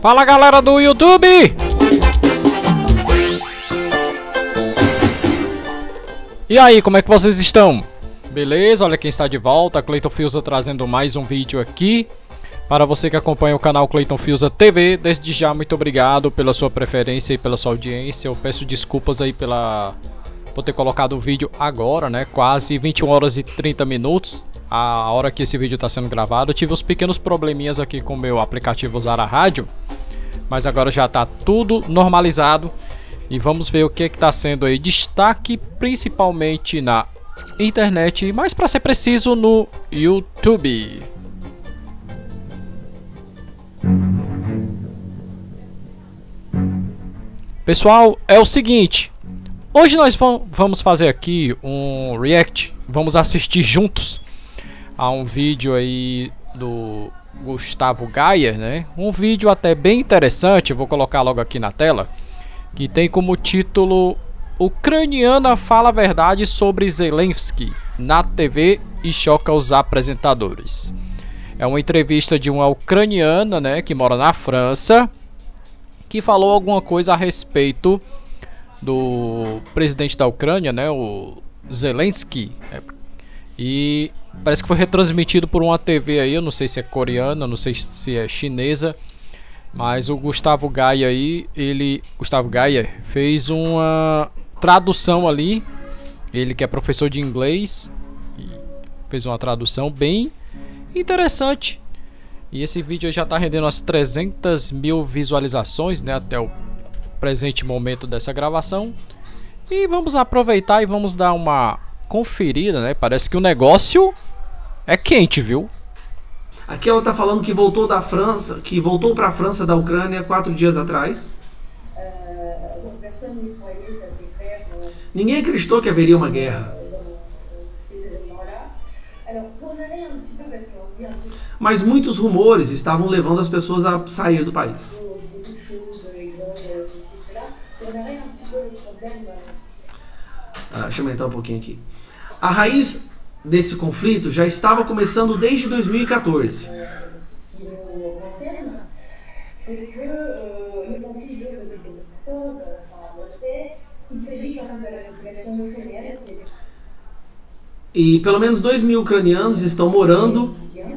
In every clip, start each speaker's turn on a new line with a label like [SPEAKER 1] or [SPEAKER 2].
[SPEAKER 1] Fala galera do YouTube! E aí, como é que vocês estão? Beleza? Olha quem está de volta, Clayton Fiuza trazendo mais um vídeo aqui. Para você que acompanha o canal Clayton Fiuza TV, desde já muito obrigado pela sua preferência e pela sua audiência. Eu peço desculpas aí por ter colocado o vídeo agora, né? Quase 21 horas e 30 minutos. A hora que esse vídeo está sendo gravado. Eu tive uns pequenos probleminhas aqui com o meu aplicativo Zara Rádio, mas agora já está tudo normalizado. E vamos ver o que está sendo aí destaque, principalmente na internet, mas para ser preciso no YouTube. Pessoal, é o seguinte, hoje nós vamos fazer aqui um react, vamos assistir juntos a um vídeo aí do Gustavo Gayer, né? Um vídeo até bem interessante, eu vou colocar logo aqui na tela, que tem como título: Ucraniana fala a verdade sobre Zelensky na TV e choca os apresentadores. É uma entrevista de uma ucraniana, né, que mora na França, que falou alguma coisa a respeito do presidente da Ucrânia, né, o Zelensky, e parece que foi retransmitido por uma TV aí, eu não sei se é coreana, não sei se é chinesa, mas o Gustavo Gayer aí, Gustavo Gayer fez uma tradução ali, ele que é professor de inglês, fez uma tradução bem interessante. E esse vídeo já está rendendo umas 300 mil visualizações, né, até o presente momento dessa gravação. E vamos aproveitar e vamos dar uma conferida, né? Parece que o negócio é quente, viu?
[SPEAKER 2] Aqui ela está falando que voltou da França, que voltou para a França da Ucrânia 4 dias atrás. Ninguém acreditou que haveria uma guerra. Mas muitos rumores estavam levando as pessoas a sair do país. Deixa eu aumentar um pouquinho aqui. A raiz desse conflito já estava começando desde 2014. E pelo menos 2.000 ucranianos estão morando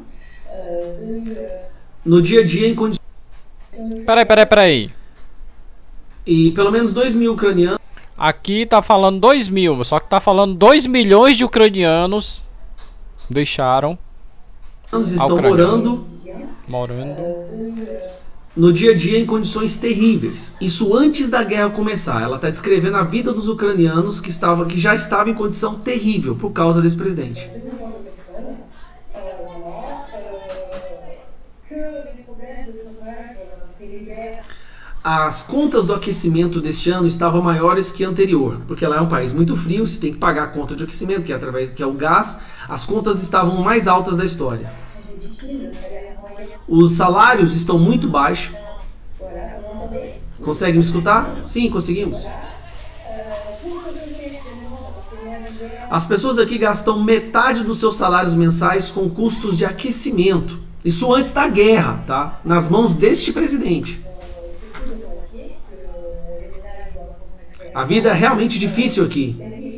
[SPEAKER 2] no dia a dia em condições...
[SPEAKER 1] Peraí.
[SPEAKER 2] E pelo menos 2.000 ucranianos...
[SPEAKER 1] Aqui tá falando 2.000, só que tá falando 2 milhões de ucranianos deixaram
[SPEAKER 2] estão morando no dia a dia em condições terríveis. Isso antes da guerra começar. Ela está descrevendo a vida dos ucranianos que já estavam em condição terrível por causa desse presidente. As contas do aquecimento deste ano estavam maiores que anterior, porque lá é um país muito frio, você tem que pagar a conta de aquecimento, que é o gás. As contas estavam mais altas da história. Os salários estão muito baixos. Consegue me escutar? Sim, conseguimos. As pessoas aqui gastam metade dos seus salários mensais com custos de aquecimento. Isso antes da guerra, tá? Nas mãos deste presidente. A vida é realmente difícil aqui.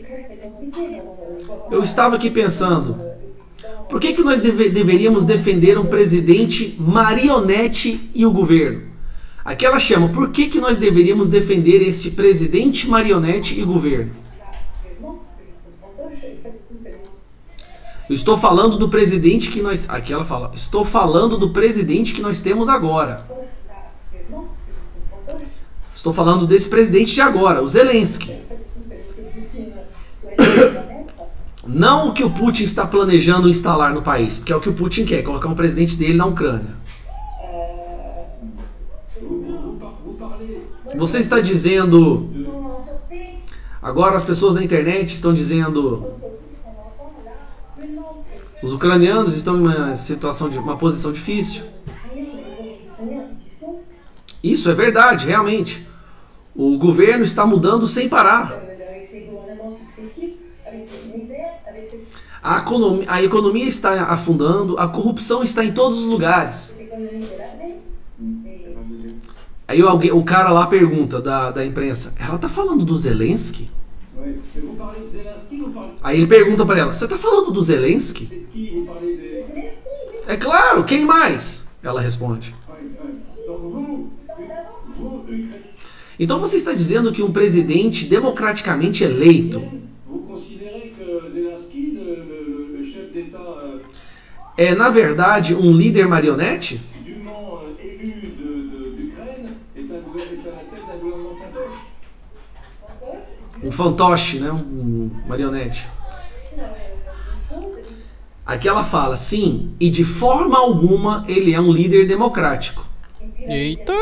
[SPEAKER 2] Eu estava aqui pensando, por que nós deveríamos defender um presidente marionete e o governo? Aqui ela chama, por que nós deveríamos defender esse presidente marionete e o governo? Eu estou falando do presidente que nós... Aqui ela fala, estou falando do presidente que nós temos agora. Estou falando desse presidente de agora, o Zelensky. Não o que o Putin está planejando instalar no país, porque é o que o Putin quer, colocar um presidente dele na Ucrânia. Você está dizendo... Agora as pessoas na internet estão dizendo... Os ucranianos estão em uma posição difícil. Isso é verdade, realmente. O governo está mudando sem parar. A economia está afundando, a corrupção está em todos os lugares. Aí o cara lá pergunta da imprensa, ela tá falando do Zelensky? Aí ele pergunta pra ela, você tá falando do Zelensky? É claro, quem mais? Ela responde. Então você está dizendo que um presidente democraticamente eleito é, na verdade, um líder marionete? Um fantoche, né? Um marionete. Aqui ela fala, sim, e de forma alguma ele é um líder democrático.
[SPEAKER 1] Eita!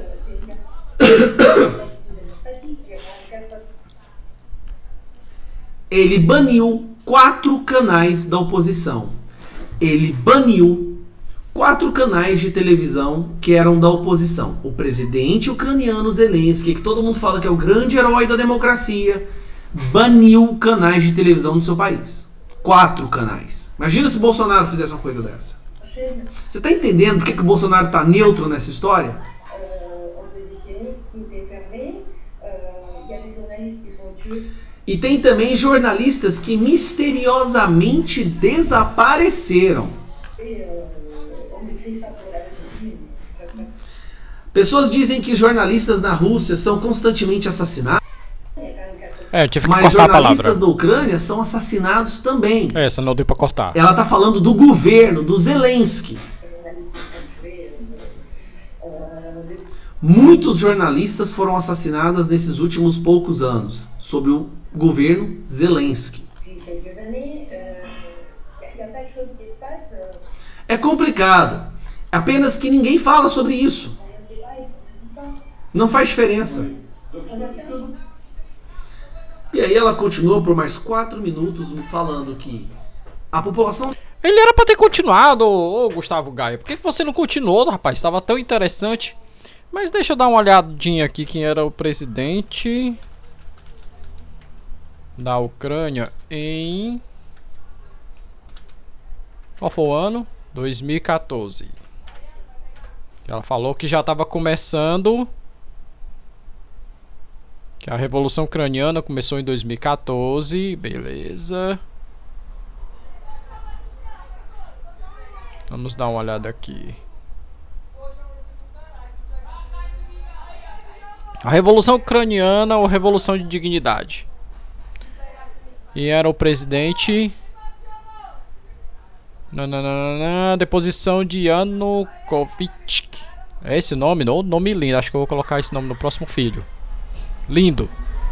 [SPEAKER 2] Ele baniu 4 canais da oposição. Ele baniu 4 canais de televisão que eram da oposição. O presidente ucraniano Zelensky, que todo mundo fala que é o grande herói da democracia, baniu canais de televisão no seu país. 4 canais. Imagina se Bolsonaro fizesse uma coisa dessa. Você está entendendo por que o Bolsonaro está neutro nessa história? E tem também jornalistas que misteriosamente desapareceram. Pessoas dizem que jornalistas na Rússia são constantemente assassinados.
[SPEAKER 1] Eu tive que
[SPEAKER 2] mas
[SPEAKER 1] cortar a palavra.
[SPEAKER 2] Jornalistas da Ucrânia são assassinados também.
[SPEAKER 1] Essa não deu pra cortar.
[SPEAKER 2] Ela está falando do governo, do Zelensky. Muitos jornalistas foram assassinados nesses últimos poucos anos, sob o governo Zelensky. É complicado. Apenas que ninguém fala sobre isso. Não faz diferença. E aí ela continuou por mais 4 minutos falando que a população...
[SPEAKER 1] Ele era pra ter continuado, ô Gustavo Gaia. Por que você não continuou, rapaz? Estava tão interessante. Mas deixa eu dar uma olhadinha aqui quem era o presidente da Ucrânia em... Qual foi o ano? 2014. Ela falou que já estava começando... Que a Revolução Ucraniana começou em 2014. Beleza. Vamos dar uma olhada aqui. A Revolução Ucraniana ou Revolução de Dignidade. E era o presidente... Deposição de Yanukovych. É esse nome? Nome lindo. Acho que eu vou colocar esse nome no próximo filho. Lindo.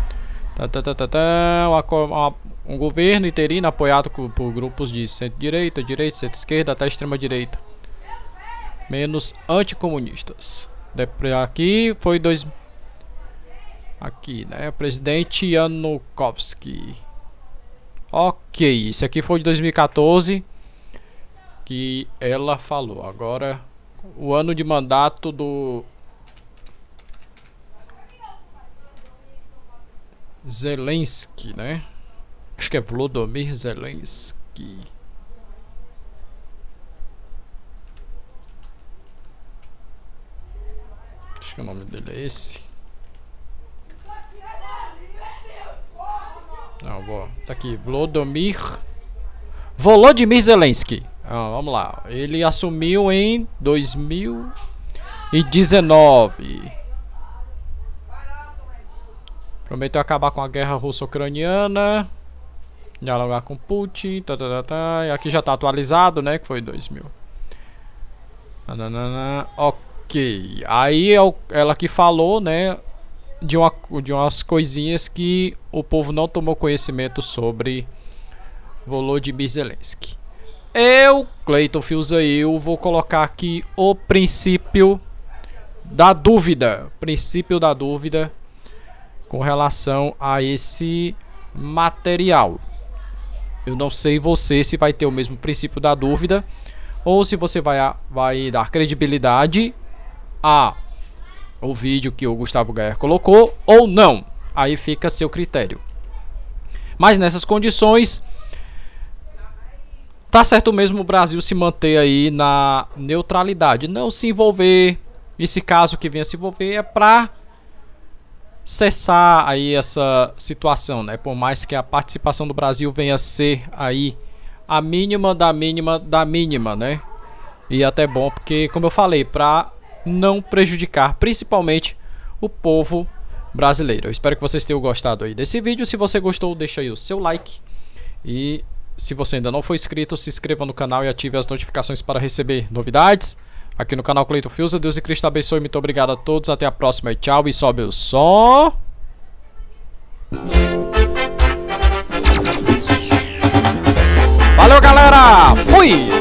[SPEAKER 1] Um governo interino apoiado por grupos de centro-direita, direita, centro-esquerda até extrema-direita. Menos anticomunistas. Aqui foi Aqui, né? Presidente Yanukovych. Ok, isso aqui foi de 2014 que ela falou. Agora, o ano de mandato do Zelensky, né? Acho que é Volodymyr Zelensky. Acho que o nome dele é esse. Não, vou. Tá aqui, Volodymyr Zelensky. Vamos lá. Ele assumiu em 2019. Prometeu acabar com a guerra russo-ucraniana. Dialogar com Putin. E aqui já tá atualizado, né? Que foi 2000. Ok. Aí ela que falou, né? De umas coisinhas que o povo não tomou conhecimento sobre Volodymyr Zelensky. Eu, Cleiton Filzail, vou colocar aqui o princípio da dúvida. Princípio da dúvida com relação a esse material. Eu não sei você se vai ter o mesmo princípio da dúvida ou se você vai dar credibilidade o vídeo que o Gustavo Gaia colocou ou não. Aí fica a seu critério. Mas nessas condições, tá certo mesmo o Brasil se manter aí na neutralidade, não se envolver esse caso que venha se envolver é para cessar aí essa situação, né? Por mais que a participação do Brasil venha a ser aí a mínima da mínima da mínima, né? E até bom porque, como eu falei, para não prejudicar principalmente o povo brasileiro. Eu espero que vocês tenham gostado aí desse vídeo. Se você gostou, deixa aí o seu like. E se você ainda não for inscrito, se inscreva no canal e ative as notificações para receber novidades aqui no canal Cleiton Fiuza. Deus e Cristo abençoe. Muito obrigado a todos. Até a próxima e tchau. E sobe o som. Valeu, galera. Fui.